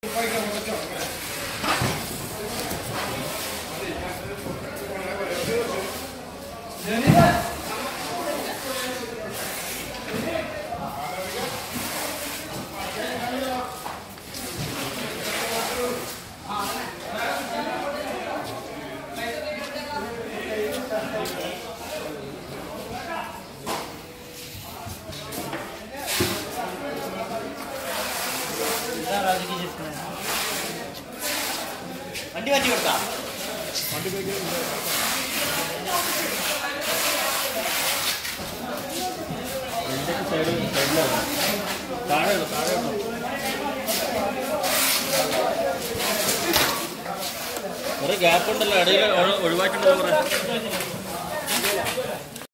വണ്ടി മാറ്റി കൊടുക്കാം വണ്ടി താഴെ കുറെ ഗ്യാപ്പ് ഉണ്ടല്ലോ ഇടയിൽ ഒഴിവാക്കിയിട്ടുണ്ടോ കുറെ